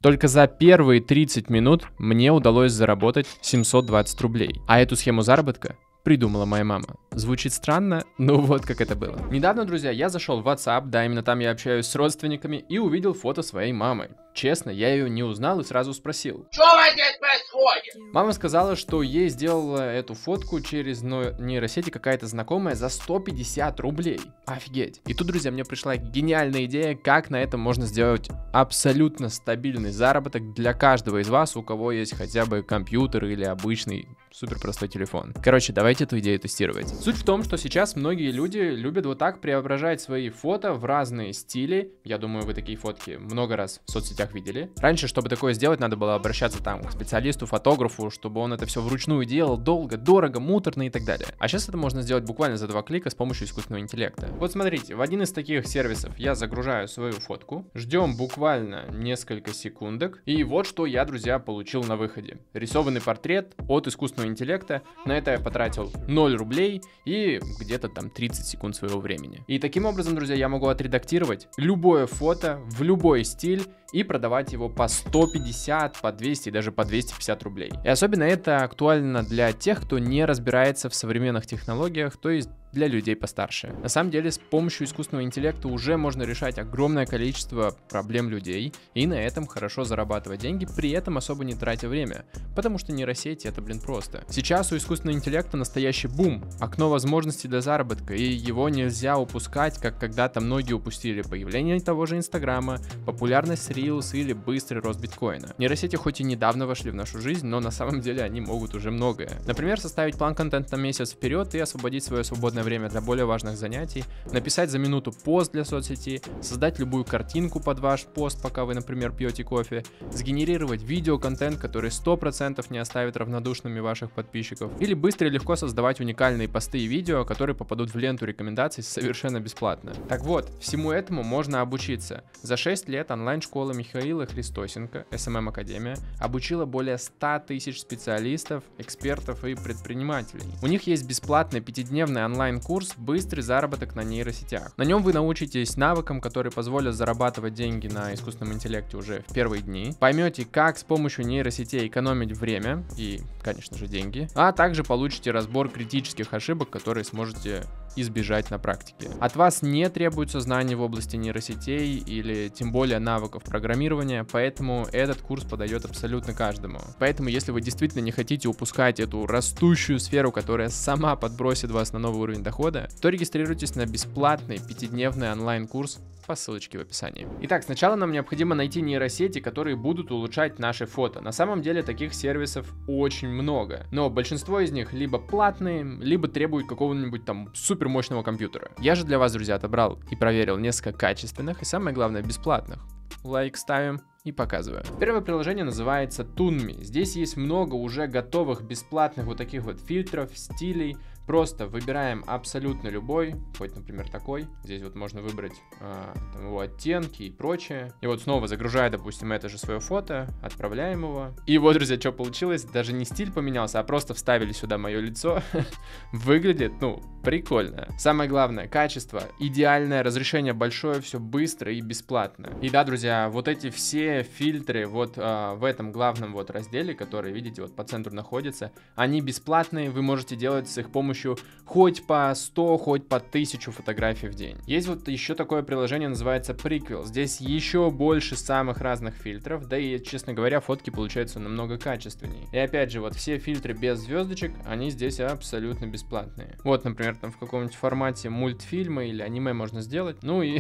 Только за первые 30 минут мне удалось заработать 720 рублей. А эту схему заработка придумала моя мама. Звучит странно, но вот как это было. Недавно, друзья, я зашел в WhatsApp, да, именно там я общаюсь с родственниками, и увидел фото своей мамы. Честно, я ее не узнал и сразу спросил: что у вас здесь происходит? Мама сказала, что ей сделала эту фотку через нейросети какая-то знакомая за 150 рублей. Офигеть. И тут, друзья, мне пришла гениальная идея, как на этом можно сделать абсолютно стабильный заработок для каждого из вас, у кого есть хотя бы компьютер или обычный супер простой телефон. Короче, давайте эту идею тестировать. Суть в том, что сейчас многие люди любят вот так преображать свои фото в разные стили. Я думаю, вы такие фотки много раз в соцсетях видели. Раньше, чтобы такое сделать, надо было обращаться там к специалисту, фотографу, чтобы он это все вручную делал, долго, дорого, муторно и так далее. А сейчас это можно сделать буквально за 2 клика с помощью искусственного интеллекта. Вот смотрите, в один из таких сервисов я загружаю свою фотку, ждем буквально несколько секундок, и вот что я, друзья, получил на выходе. Рисованный портрет от искусственного интеллекта. На это я потратил 0 рублей и где-то там 30 секунд своего времени. И таким образом, друзья, я могу отредактировать любое фото в любой стиль и продавать его по 150, по 200 и даже по 250 рублей. И особенно это актуально для тех, кто не разбирается в современных технологиях, то есть для людей постарше. На самом деле, с помощью искусственного интеллекта уже можно решать огромное количество проблем людей и на этом хорошо зарабатывать деньги, при этом особо не тратя время, потому что нейросети — это, просто. Сейчас у искусственного интеллекта настоящий бум, окно возможностей для заработка, и его нельзя упускать, как когда-то многие упустили появление того же Инстаграма, популярность Reels или быстрый рост биткоина. Нейросети хоть и недавно вошли в нашу жизнь, но на самом деле они могут уже многое. Например, составить план контента на месяц вперед и освободить свое свободное время для более важных занятий, написать за минуту пост для соцсети, создать любую картинку под ваш пост, пока вы, например, пьете кофе, сгенерировать видеоконтент, который 100% не оставит равнодушными ваших подписчиков, или быстро и легко создавать уникальные посты и видео, которые попадут в ленту рекомендаций совершенно бесплатно. Так вот, всему этому можно обучиться. За 6 лет онлайн-школа Михаила Христосенко, SMM Академия, обучила более 100 тысяч специалистов, экспертов и предпринимателей. У них есть бесплатный 5-дневный онлайн-курс «Быстрый заработок на нейросетях». На нем вы научитесь навыкам, которые позволят зарабатывать деньги на искусственном интеллекте уже в первые дни, поймете, как с помощью нейросетей экономить время и, конечно же, деньги, а также получите разбор критических ошибок, которые сможете избежать на практике. От вас не требуется знаний в области нейросетей или тем более навыков программирования, поэтому этот курс подойдет абсолютно каждому. Поэтому, если вы действительно не хотите упускать эту растущую сферу, которая сама подбросит вас на новый уровень дохода, то регистрируйтесь на бесплатный 5-дневный онлайн-курс по ссылочке в описании. Итак, сначала нам необходимо найти нейросети, которые будут улучшать наши фото. На самом деле таких сервисов очень много, но большинство из них либо платные, либо требуют какого-нибудь там супер мощного компьютера. Я же для вас, друзья, отобрал и проверил несколько качественных и, самое главное, бесплатных. Лайк ставим и показываю. Первое приложение называется Toonme. Здесь есть много уже готовых бесплатных вот таких вот фильтров, стилей. Просто выбираем абсолютно любой, хоть, например, такой. Здесь вот можно выбрать там его оттенки и прочее. И вот снова загружая, допустим, это же свое фото, отправляем его. И вот, друзья, что получилось. Даже не стиль поменялся, а просто вставили сюда мое лицо. Выглядит, прикольно. Самое главное, качество идеальное, разрешение большое, все быстро и бесплатно. И да, друзья, вот эти все фильтры вот в этом главном вот разделе, который, видите, вот по центру находится, они бесплатные, вы можете делать с их помощью хоть по 100, хоть по 1000 фотографий в день. Есть вот еще такое приложение, называется Prequel. Здесь еще больше самых разных фильтров, да и, честно говоря, фотки получаются намного качественнее. И опять же, вот все фильтры без звездочек, они здесь абсолютно бесплатные. Вот, например, там в каком-нибудь формате мультфильма или аниме можно сделать, и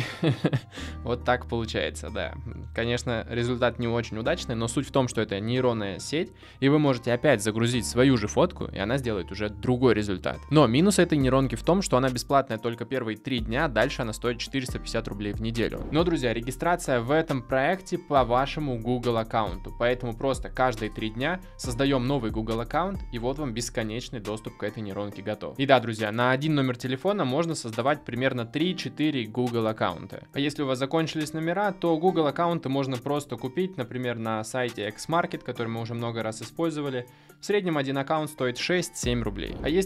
вот так получается, да. Конечно, результат не очень удачный, но суть в том, что это нейронная сеть, и вы можете опять загрузить свою же фотку, и она сделает уже другой результат. Но минус этой нейронки в том, что она бесплатная только первые 3 дня, дальше она стоит 450 рублей в неделю. Но, друзья, регистрация в этом проекте по вашему Google аккаунту, поэтому просто каждые 3 дня создаем новый Google аккаунт, и вот вам бесконечный доступ к этой нейронке готов. И да, друзья, на один номер телефона можно создавать примерно 3-4 Google аккаунта. А если у вас закончились номера, то Google аккаунты можно просто купить, например, на сайте Xmarket, который мы уже много раз использовали. В среднем один аккаунт стоит 6-7 рублей. А есть еще один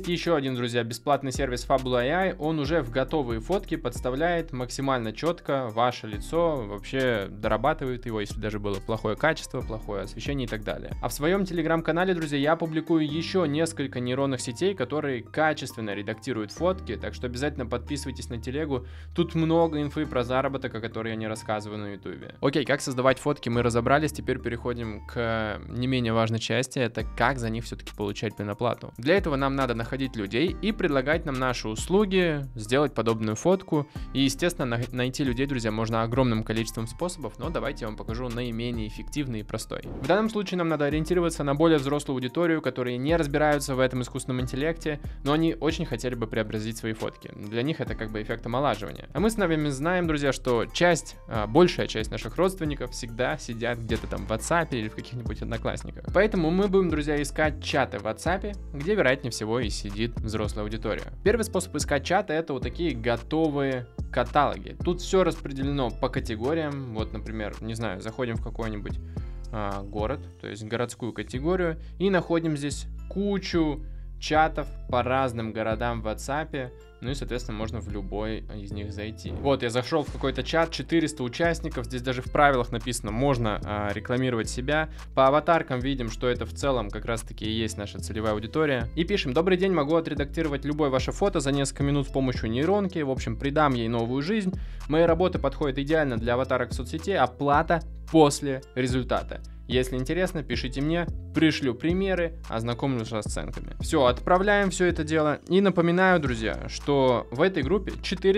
один, друзья, бесплатный сервис Fabula AI, он уже в готовые фотки подставляет максимально четко ваше лицо, вообще дорабатывает его, если даже было плохое качество, плохое освещение и так далее. А в своем телеграм-канале, друзья, я публикую еще несколько нейронных сетей, которые качественно редактируют фотки, так что обязательно подписывайтесь на телегу, тут много инфы про заработок, о которой я не рассказываю на ютубе. Окей, как создавать фотки мы разобрались, теперь переходим к не менее важной части, это как за них все-таки получать предоплату. Для этого нам надо находить людей и предлагать нам наши услуги, сделать подобную фотку, и, естественно, найти людей, друзья, можно огромным количеством способов, но давайте я вам покажу наименее эффективный и простой. В данном случае нам надо ориентироваться на более взрослую аудиторию, которые не разбираются в этом искусственном интеллекте, но они очень хотели бы преобразить свои фотки. Для них это как бы эффект омолаживания. А мы с вами знаем, друзья, что большая часть наших родственников всегда сидят где-то там в WhatsApp или в каких-нибудь одноклассниках. Поэтому мы будем, друзья, искать чаты в WhatsApp, где, вероятнее всего, и сидит взрослая аудитория. Первый способ искать чаты — это вот такие готовые каталоги. Тут все распределено по категориям. Вот, например, не знаю, заходим в какой-нибудь город, то есть городскую категорию, и находим здесь кучу чатов по разным городам в WhatsApp, ну и, соответственно, можно в любой из них зайти. Вот, я зашел в какой-то чат, 400 участников, здесь даже в правилах написано, можно рекламировать себя. По аватаркам видим, что это в целом как раз-таки и есть наша целевая аудитория. И пишем: добрый день, могу отредактировать любое ваше фото за несколько минут с помощью нейронки, в общем, придам ей новую жизнь. Мои работы подходят идеально для аватарок в соцсети, оплата после результата. Если интересно, пишите мне, пришлю примеры, ознакомлю с расценками. Все, отправляем все это дело. И напоминаю, друзья, что в этой группе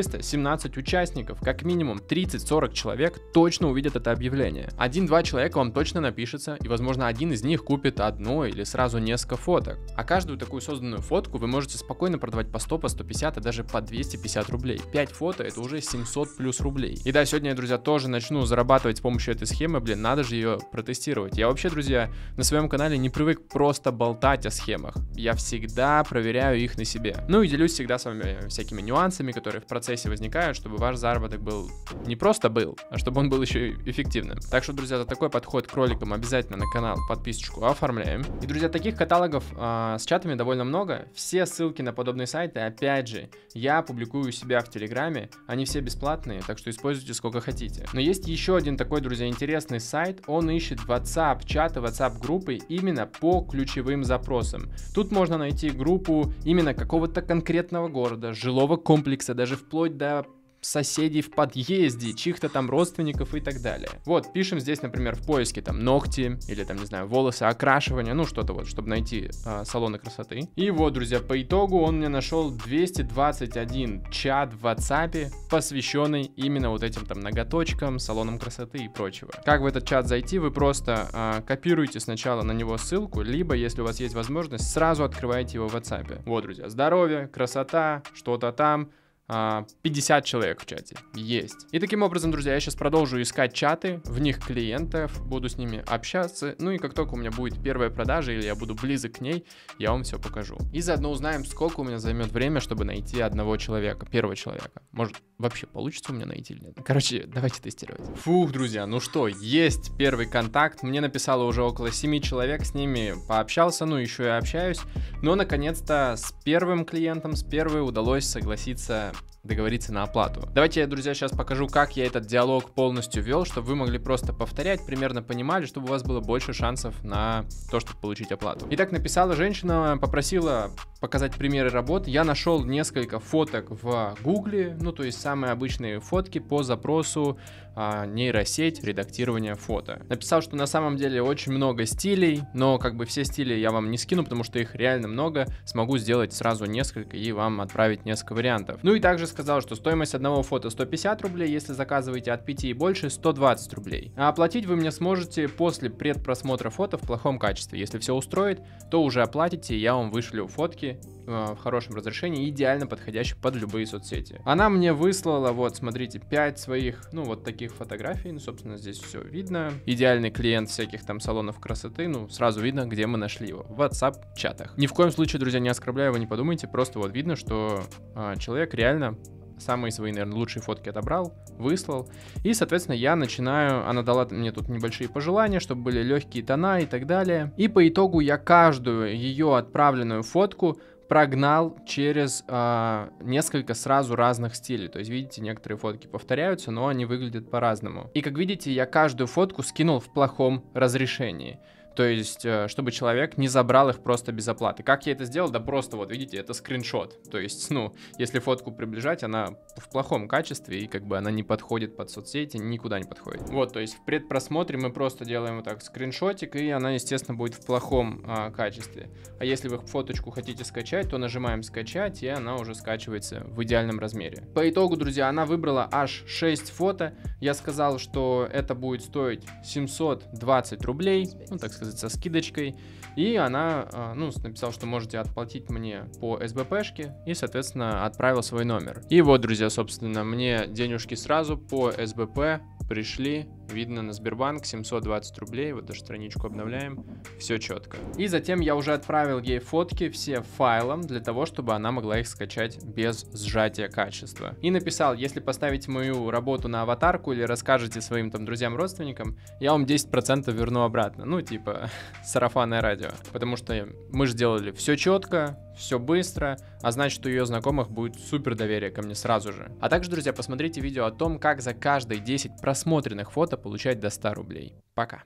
417 участников, как минимум 30-40 человек точно увидят это объявление. 1-2 человека вам точно напишется, и, возможно, один из них купит одно или сразу несколько фоток. А каждую такую созданную фотку вы можете спокойно продавать по 100, по 150, а даже по 250 рублей. 5 фото — это уже 700 плюс рублей. И да, сегодня я, друзья, тоже начну зарабатывать с помощью этой схемы, блин, надо же ее протестировать. Я вообще, друзья, на своем канале не привык просто болтать о схемах. Я всегда проверяю их на себе. Ну и делюсь всегда с вами всякими нюансами, которые в процессе возникают, чтобы ваш заработок был не просто был, а чтобы он был еще и эффективным. Так что, друзья, за такой подход к роликам обязательно на канал подписочку оформляем. И, друзья, таких каталогов с чатами довольно много. Все ссылки на подобные сайты, опять же, я публикую у себя в Телеграме. Они все бесплатные, так что используйте сколько хотите. Но есть еще один такой, друзья, интересный сайт. Он ищет WhatsApp чаты, WhatsApp группы именно по ключевым запросам. Тут можно найти группу именно какого-то конкретного города, жилого комплекса, даже вплоть до соседей в подъезде, чьих-то там родственников и так далее. Вот, пишем здесь, например, в поиске там ногти или там, не знаю, волосы, окрашивание, ну что-то вот, чтобы найти салоны красоты. И вот, друзья, по итогу он мне нашел 221 чат в WhatsApp, посвященный именно вот этим там ноготочкам, салонам красоты и прочего. Как в этот чат зайти? Вы просто копируете сначала на него ссылку, либо, если у вас есть возможность, сразу открываете его в WhatsApp. Вот, друзья, здоровье, красота, что-то там. 50 человек в чате есть. И таким образом, друзья, я сейчас продолжу искать чаты, в них клиентов, буду с ними общаться. Ну и как только у меня будет первая продажа или я буду близок к ней, я вам все покажу. И заодно узнаем, сколько у меня займет время, чтобы найти одного человека, первого человека. Может, вообще получится у меня найти или нет? Короче, давайте тестировать. Фух, друзья, ну что, есть первый контакт. Мне написало уже около 7 человек, с ними пообщался, ну еще и общаюсь. Но наконец-то с первым клиентом, с первой удалось согласиться договориться на оплату. Давайте я, друзья, сейчас покажу, как я этот диалог полностью вел, чтобы вы могли просто повторять, примерно понимали, чтобы у вас было больше шансов на то, чтобы получить оплату. Итак, написала женщина, попросила показать примеры работ. Я нашел несколько фоток в Гугле, ну то есть самые обычные фотки по запросу нейросеть редактирования фото. Написал, что на самом деле очень много стилей, но как бы все стили я вам не скину, потому что их реально много. Смогу сделать сразу несколько и вам отправить несколько вариантов. Ну и также сказал, что стоимость одного фото 150 рублей, если заказываете от 5 и больше 120 рублей. А оплатить вы мне сможете после предпросмотра фото в плохом качестве. Если все устроит, то уже оплатите, и я вам вышлю фотки в хорошем разрешении, идеально подходящих под любые соцсети. Она мне выслала, вот, смотрите, 5 своих, ну, вот таких фотографий, ну, собственно, здесь все видно. Идеальный клиент всяких там салонов красоты, ну, сразу видно, где мы нашли его, в WhatsApp-чатах. Ни в коем случае, друзья, не оскорбляю, вы не подумайте, просто вот видно, что человек реально самые свои, наверное, лучшие фотки отобрал, выслал. И, соответственно, я начинаю, она дала мне тут небольшие пожелания, чтобы были легкие тона и так далее. И по итогу я каждую ее отправленную фотку прогнал через несколько сразу разных стилей. То есть, видите, некоторые фотки повторяются, но они выглядят по-разному. И как видите, я каждую фотку скинул в плохом разрешении. То есть, чтобы человек не забрал их просто без оплаты. Как я это сделал? Да просто вот, видите, это скриншот. То есть, ну, если фотку приближать, она в плохом качестве, и как бы она не подходит под соцсети, никуда не подходит. Вот, то есть в предпросмотре мы просто делаем вот так скриншотик, и она, естественно, будет в плохом качестве. А если вы фоточку хотите скачать, то нажимаем скачать, и она уже скачивается в идеальном размере. По итогу, друзья, она выбрала аж 6 фото. Я сказал, что это будет стоить 720 рублей, ну, так сказать, со скидочкой, и она, написала, что можете отплатить мне по СБПшке, и, соответственно, отправил свой номер. И вот, друзья, собственно, мне денежки сразу по СБП пришли, видно на Сбербанк, 720 рублей, вот даже страничку обновляем, все четко. И затем я уже отправил ей фотки все файлом, для того, чтобы она могла их скачать без сжатия качества. И написал, если поставите мою работу на аватарку или расскажете своим там друзьям, родственникам, я вам 10% верну обратно, ну типа сарафанное радио. Потому что мы же делали все четко, все быстро, а значит, у ее знакомых будет супер доверие ко мне сразу же. А также, друзья, посмотрите видео о том, как за каждые 10 просмотренных фото получать до 100 рублей. Пока.